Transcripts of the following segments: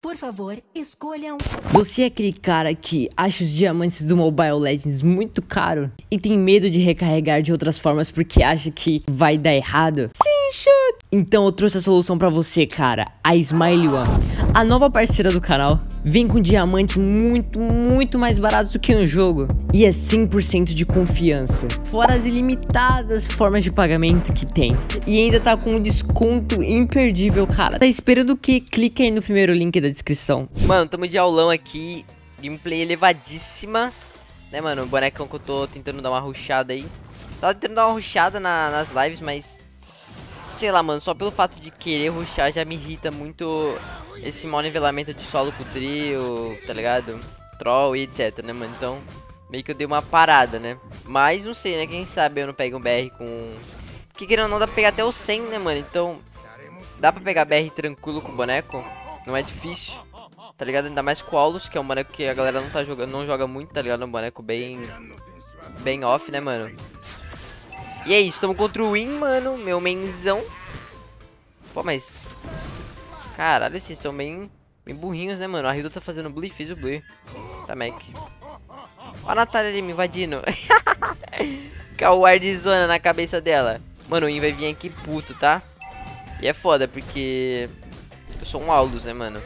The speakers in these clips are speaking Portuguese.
Por favor, escolham. Você é aquele cara que acha os diamantes do Mobile Legends muito caro e tem medo de recarregar de outras formas porque acha que vai dar errado? Sim, shoot! Então eu trouxe a solução pra você, cara, a Smile One, a nova parceira do canal. Vem com diamantes muito mais baratos do que no jogo e é 100% de confiança, fora as ilimitadas formas de pagamento que tem. E ainda tá com um desconto imperdível, cara. Tá esperando o que? Clica aí no primeiro link da descrição. Mano, tamo de aulão aqui, gameplay elevadíssima, né, mano? O bonecão que eu tô tentando dar uma rushada aí. Tava tentando dar uma rushada nas lives, mas sei lá, mano, só pelo fato de querer rushar já me irrita muito esse mau nivelamento de solo com trio, tá ligado? Troll e etc, né, mano? Então, meio que eu dei uma parada, né? Mas, não sei, né? Quem sabe eu não pego um BR com... Porque querendo ou não, dá pra pegar até o 100, né, mano? Então, dá pra pegar BR tranquilo com o boneco. Não é difícil, tá ligado? Ainda mais com o Aulus, que é um boneco que a galera não tá jogando, não joga muito, tá ligado? É um boneco bem off, né, mano? E é isso, estamos contra o Win, mano, meu mainzão. Pô, mas... Caralho, vocês são bem burrinhos, né, mano? A Hilda tá fazendo blue, fiz o blue. Tá, Mac. Ó a Natália ali me invadindo. Com a wardzona na cabeça dela. Mano, o Win vai vir aqui puto, tá? E é foda, porque... eu sou um Aulus, né, mano?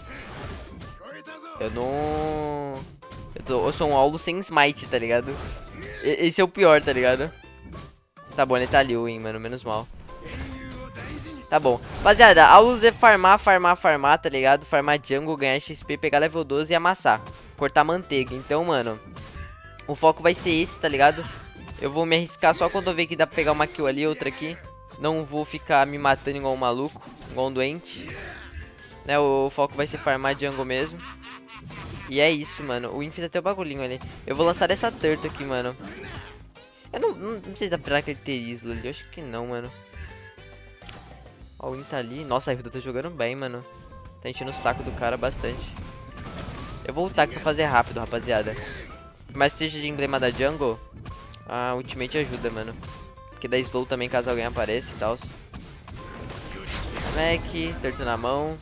Eu não... Eu sou um Aulus sem smite, tá ligado? Esse é o pior, tá ligado? Tá bom, ele tá ali, o Win, mano, menos mal. Tá bom. Rapaziada, a luz é farmar, tá ligado? Farmar jungle, ganhar XP, pegar level 12 e amassar. Cortar manteiga. Então, mano, o foco vai ser esse, tá ligado? Eu vou me arriscar só quando eu ver que dá pra pegar uma kill ali, outra aqui. Não vou ficar me matando igual um maluco, igual um doente. Né, o foco vai ser farmar jungle mesmo. E é isso, mano. O Win fez até o bagulhinho ali. Eu vou lançar essa turtle aqui, mano. Eu não sei se dá pra pegar aquele Terizla ali. Eu acho que não, mano. Ó, o Win tá ali. Nossa, a Hilda tá jogando bem, mano. Tá enchendo o saco do cara bastante. Eu vou ultar aqui pra fazer rápido, rapaziada. Mas seja de emblema da jungle, a ultimate ajuda, mano. Porque dá slow também caso alguém apareça e tal. Mac, turtle na mão.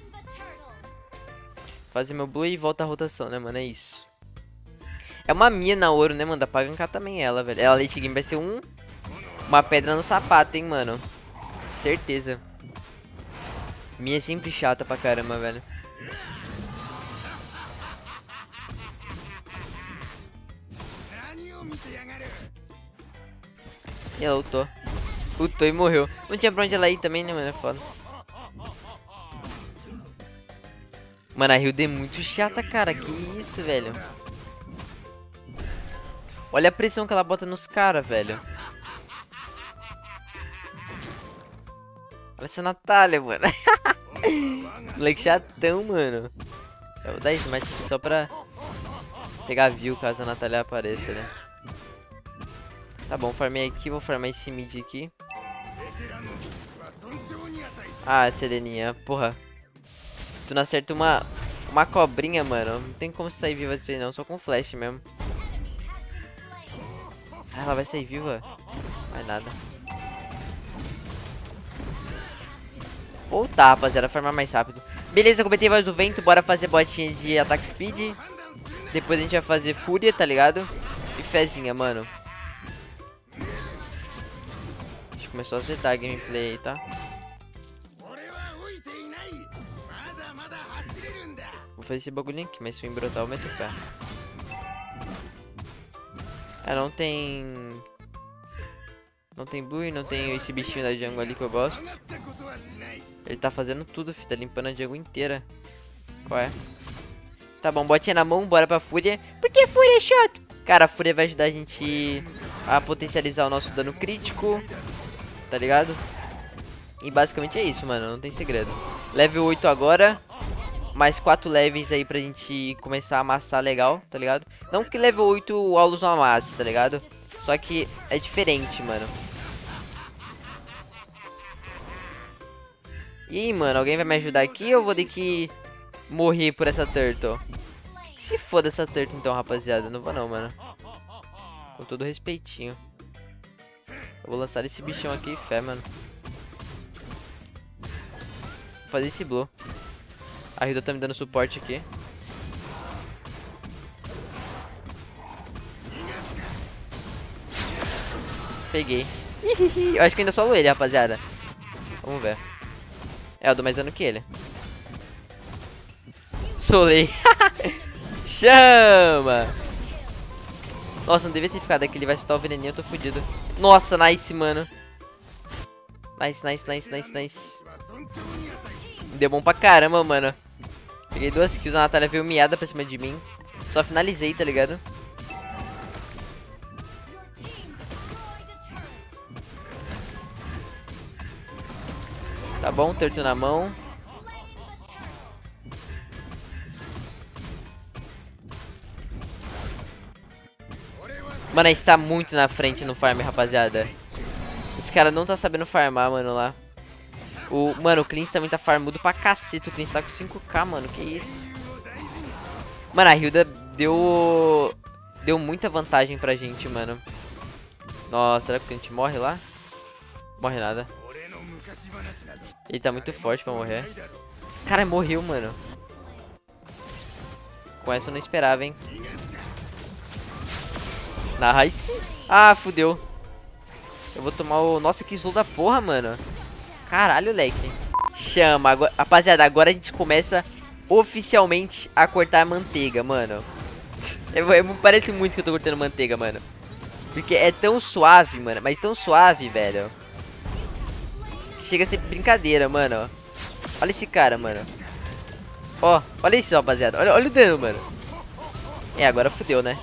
Fazer meu blue e volta a rotação, né, mano? É isso. É uma mina ouro, né, mano? Dá pra gankar também ela, velho. Ela late game vai ser uma pedra no sapato, hein, mano. Certeza. Minha é sempre chata pra caramba, velho. E ela ultou. Ultou e morreu. Não tinha pra onde ela ir também, né, mano? É foda. Mano, a Hilda é muito chata, cara. Que isso, velho. Olha a pressão que ela bota nos caras, velho. Olha essa Natália, mano. Moleque chatão, mano. Eu vou dar smite aqui só pra pegar view caso a Natália apareça, né? Tá bom, farmei aqui. Vou farmar esse mid aqui. Ah, Seleninha, porra. Se tu não acerta uma cobrinha, mano, não tem como sair viva disso aí não. Só com flash mesmo. Ah, ela vai sair viva? Vai nada. Voltar, rapaziada, farmar mais rápido. Beleza, completei mais do vento. Bora fazer botinha de ataque speed. Depois a gente vai fazer fúria, tá ligado? E fezinha, mano. A gente começou a acertar a gameplay aí, tá? Vou fazer esse bagulhinho aqui, mas se eu embrotar eu meto o pé. Ah, não tem... Não tem blue, não tem esse bichinho da jungle ali que eu gosto. Ele tá fazendo tudo, filho. Tá limpando a jungle inteira. Qual é? Tá bom, botinha na mão, bora pra fúria. Por que fúria é chato? Cara, a fúria vai ajudar a gente a potencializar o nosso dano crítico. Tá ligado? E basicamente é isso, mano. Não tem segredo. Level 8 agora. Mais 4 levels aí pra gente começar a amassar legal, tá ligado? Não que level 8 o Aulus não amasse, tá ligado? Só que é diferente, mano. E aí, mano, alguém vai me ajudar aqui ou eu vou ter que morrer por essa turtle? Que se foda essa turtle então, rapaziada. Não vou não, mano. Com todo respeitinho. Eu vou lançar esse bichão aqui, fé, mano. Vou fazer esse blow. A Hilda tá me dando suporte aqui. Peguei. Eu acho que ainda solo ele, rapaziada. Vamos ver. É, eu dou mais dano que ele. Solei. Chama! Nossa, não devia ter ficado aqui. Ele vai soltar o veneninho, eu tô fudido. Nossa, nice, mano. Nice, nice, nice, nice, nice. Deu bom pra caramba, mano. Peguei 2 kills, a Natália veio miada pra cima de mim. Só finalizei, tá ligado? Tá bom, terço na mão. Mano, a gente tá muito na frente no farm, rapaziada. Esse cara não tá sabendo farmar, mano, lá. Mano, o Clint também tá farmudo pra cacete. O Clint tá com 5k, mano, que isso. Mano, a Hilda deu muita vantagem pra gente, mano. Nossa, será que o Clint morre lá? Morre nada. Ele tá muito forte pra morrer. Cara, morreu, mano. Com essa eu não esperava, hein. Nice. Ah, fudeu. Eu vou tomar o... Nossa, que slow da porra, mano. Caralho, leque. Chama. Agora... Rapaziada, agora a gente começa oficialmente a cortar manteiga, mano. Parece muito que eu tô cortando manteiga, mano. Porque é tão suave, mano. Mas tão suave, velho. Chega a ser brincadeira, mano. Olha esse cara, mano. Ó, olha isso, rapaziada. Olha o dano, mano. É, agora fudeu, né?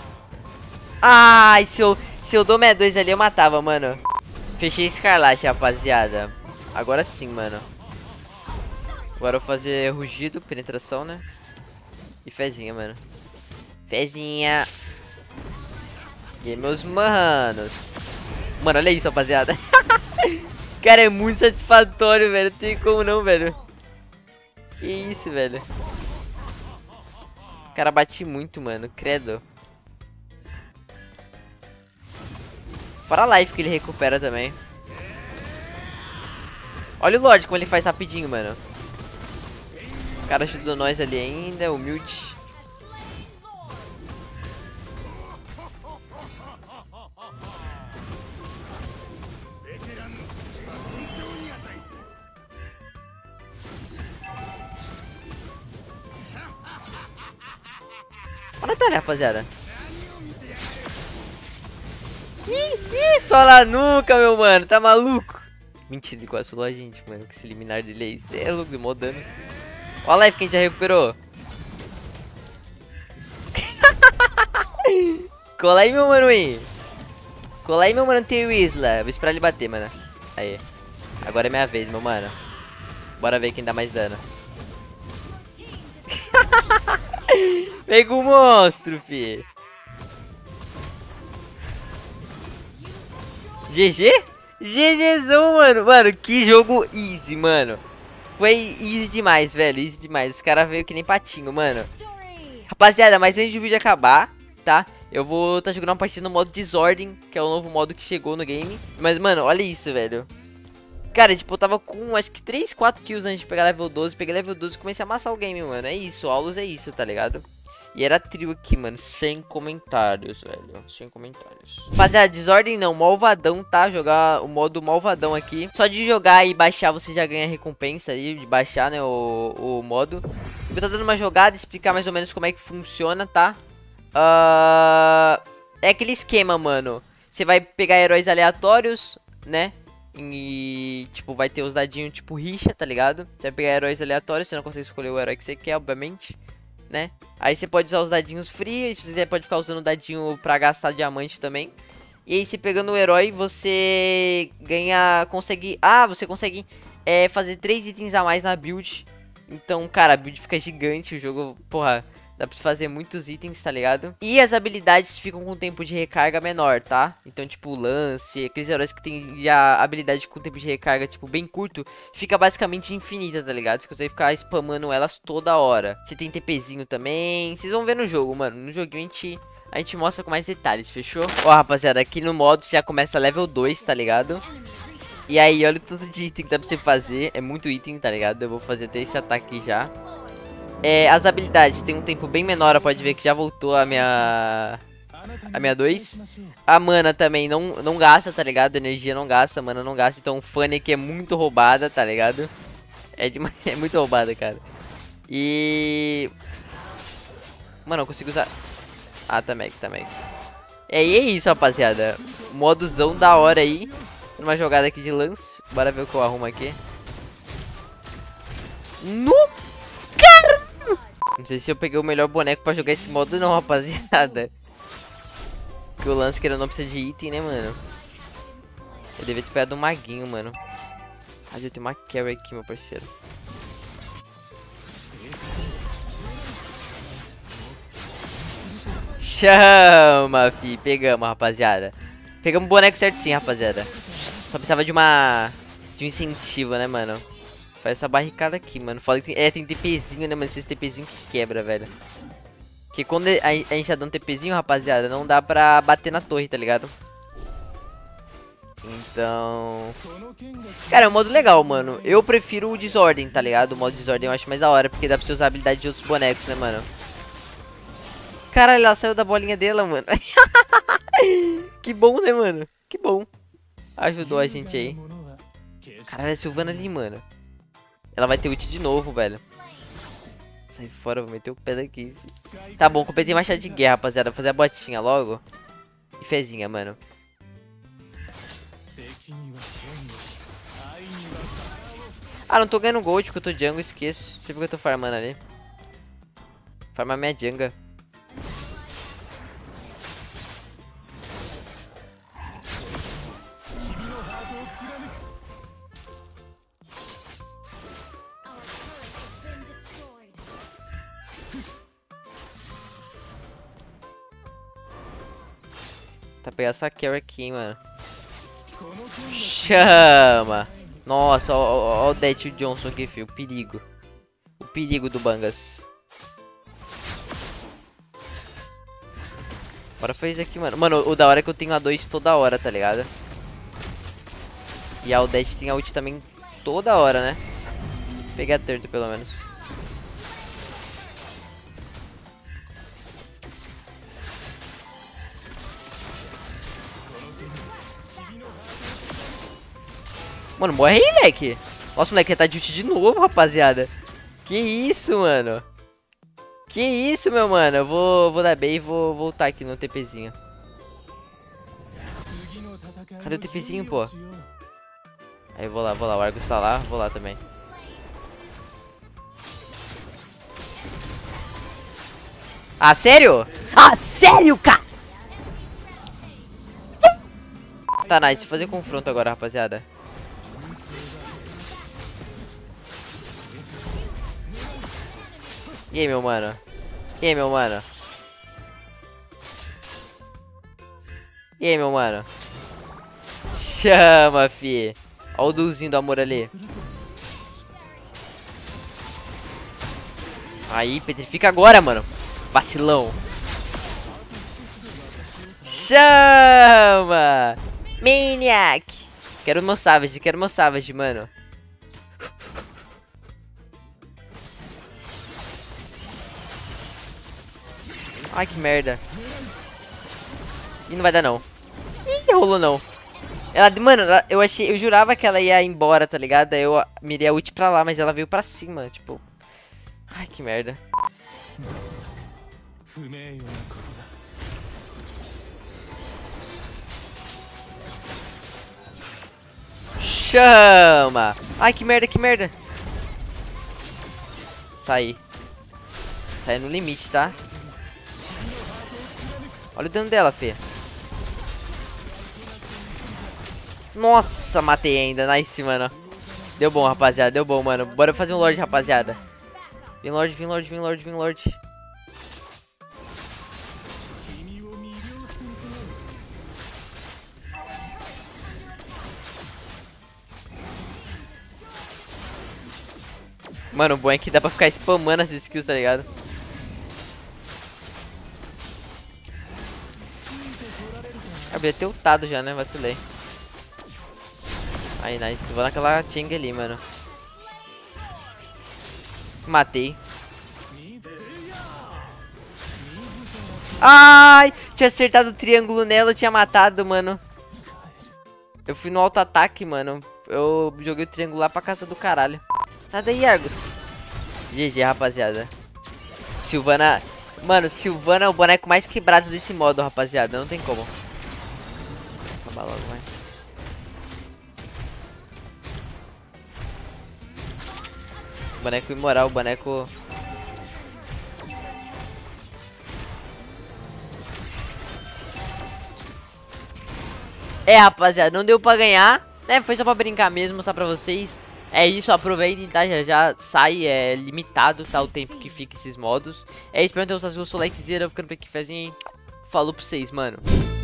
Ai, se eu dou meia 2 ali, eu matava, mano. Fechei Escarlate, rapaziada. Agora sim, mano. Agora eu vou fazer rugido, penetração, né? E fezinha, mano. Fezinha. E aí, meus manos. Mano, olha isso, rapaziada. Cara, é muito satisfatório, velho. Não tem como não, velho. Que isso, velho. O cara bate muito, mano. Credo. Fora a life que ele recupera também. Olha o Lorde como ele faz rapidinho, mano. O cara ajudou nós ali ainda, humilde. Olha a Natália, rapaziada. Ih, só lá nunca, meu mano. Tá maluco? Mentira, ele quase solou a gente, mano. Que esse eliminar dele aí. Cê é louco, deu dano. Olha a life que a gente já recuperou. Cola aí, meu mano aí. Cola aí, meu mano T-Wisla. Vou esperar ele bater, mano. Aí. Agora é minha vez, meu mano. Bora ver quem dá mais dano. Pega o monstro, fi. GG? GGzão, mano. Mano, que jogo easy, mano. Foi easy demais, velho. Easy demais. Esse cara veio que nem patinho, mano. Rapaziada, mas antes do vídeo acabar, tá? Eu vou tá jogando uma partida no modo Desordem, que é o novo modo que chegou no game. Mas, mano, olha isso, velho. Cara, tipo, eu tava com acho que 3, 4 kills antes de pegar level 12. Peguei level 12 e comecei a amassar o game, mano. É isso, Aulus é isso, tá ligado? E era trio aqui, mano, sem comentários, velho. Sem comentários. Rapaziada, Desordem não, Malvadão, tá? Jogar o modo Malvadão aqui. Só de jogar e baixar, você já ganha recompensa ali, de baixar, né, o modo. Eu vou estar dando uma jogada, explicar mais ou menos como é que funciona, tá? É aquele esquema, mano. Você vai pegar heróis aleatórios, né? E, tipo, vai ter os dadinhos tipo rixa, tá ligado? Você vai pegar heróis aleatórios, você não consegue escolher o herói que você quer, obviamente, né? Aí você pode usar os dadinhos frios, você pode ficar usando o dadinho pra gastar diamante também. E aí você pegando o herói, você ganha, consegue... Ah, você consegue fazer 3 itens a mais na build. Então, cara, a build fica gigante, o jogo, porra... Dá pra fazer muitos itens, tá ligado? E as habilidades ficam com tempo de recarga menor, tá? Então, tipo, lance, aqueles heróis que tem já habilidade com tempo de recarga, tipo, bem curto, fica basicamente infinita, tá ligado? Você consegue ficar spamando elas toda hora. Você tem TPzinho também. Vocês vão ver no jogo, mano. No joguinho a gente mostra com mais detalhes, fechou? Ó, rapaziada, aqui no modo você já começa level 2, tá ligado? E aí, olha o tanto de item que dá pra você fazer. É muito item, tá ligado? Eu vou fazer até esse ataque já. As habilidades tem um tempo bem menor, ó, pode ver que já voltou a minha 2. A mana também não gasta, tá ligado? Energia não gasta, mana não gasta. Então o Fanny aqui é muito roubada, tá ligado? É muito roubada, cara. E... Mano, eu consigo usar... Ah, tá Meg. E é isso, rapaziada. Moduzão da hora aí. Numa jogada aqui de lance. Bora ver o que eu arrumo aqui. No... Cara! Não sei se eu peguei o melhor boneco pra jogar esse modo não, rapaziada. Porque o lance que não precisa de item, né, mano? Eu devia ter pegado um maguinho, mano. Ah, eu tenho uma carry aqui, meu parceiro. Chama, fi. Pegamos, rapaziada. Pegamos o boneco certo sim, rapaziada. Só precisava de um incentivo, né, mano? Faz essa barricada aqui, mano. Fala que tem TPzinho, né, mano? Esses TPzinho que quebra, velho. Porque quando a gente tá dando TPzinho, rapaziada, não dá pra bater na torre, tá ligado? Então... Cara, é um modo legal, mano. Eu prefiro o Desordem, tá ligado? O modo Desordem eu acho mais da hora, porque dá pra você usar a habilidade de outros bonecos, né, mano? Caralho, ela saiu da bolinha dela, mano. Que bom, né, mano? Que bom. Ajudou a gente aí. Caralho, a Sylvana ali, mano. Ela vai ter ult de novo, velho. Sai fora, vou meter o pé daqui. Tá bom, completei machado de guerra, rapaziada. Vou fazer a botinha logo. E fezinha, mano. Ah, não tô ganhando gold porque eu tô jungle, esqueço. Você viu que eu tô farmando ali. Farmar minha jungle. Tá pegando essa carry aqui, hein, mano. Chama! Nossa, ó o Det e o Johnson aqui, filho. O perigo. O perigo do Bangas. Bora fazer isso aqui, mano. Mano, o da hora é que eu tenho a 2 toda hora, tá ligado? E a Odette tem a ult também toda hora, né? Peguei a Turtle, pelo menos. Mano, morre aí, moleque. Nossa, moleque, tá de ult de novo, rapaziada. Que isso, mano. Que isso, meu mano. Eu vou dar B e vou voltar aqui no TPzinho. Cadê o TPzinho, pô? Aí eu vou lá. O Argus tá lá, vou lá também. Ah, sério? Ah, sério, cara? Tá, nice. Vou fazer confronto agora, rapaziada. E aí, meu mano? E aí, meu mano? E aí, meu mano? Chama, fi. Ó o Duzinho do amor ali. Aí, petrifica agora, mano. Vacilão. Chama! Maniac! Quero meu Savage, mano. Ai, que merda. Ih, não vai dar não. Ih, rolou não. Mano, eu jurava que ela ia embora, tá ligado? Aí eu mirei a ult pra lá, mas ela veio pra cima, tipo. Ai, que merda. Chama! Ai, que merda. Saí no limite, tá? Olha o dano dela, Fê. Nossa, matei ainda. Nice, mano. Deu bom, rapaziada. Deu bom, mano. Bora fazer um Lorde, rapaziada. Vem Lorde. Mano, o bom é que dá pra ficar spamando as skills, tá ligado? Havia tiltado já, né? Vacilei. Aí, nice. Vou naquela Cheng ali, mano. Matei. Ai, tinha acertado o triângulo nela, eu tinha matado, mano. Eu fui no auto-ataque, mano. Eu joguei o triângulo lá pra casa do caralho. Sai daí, Argus. GG, rapaziada. Sylvana... Mano, Sylvana é o boneco mais quebrado desse modo, rapaziada. Não tem como. Acabar logo, vai. Boneco imoral, boneco... É, rapaziada, não deu pra ganhar, né? Foi só pra brincar mesmo, mostrar pra vocês. É isso, aproveitem, tá? Já sai, é limitado, tá? O tempo que fica esses modos. É isso, espero que tenham gostado. Eu sou o likezera, ficando por aqui, falou pra vocês, mano.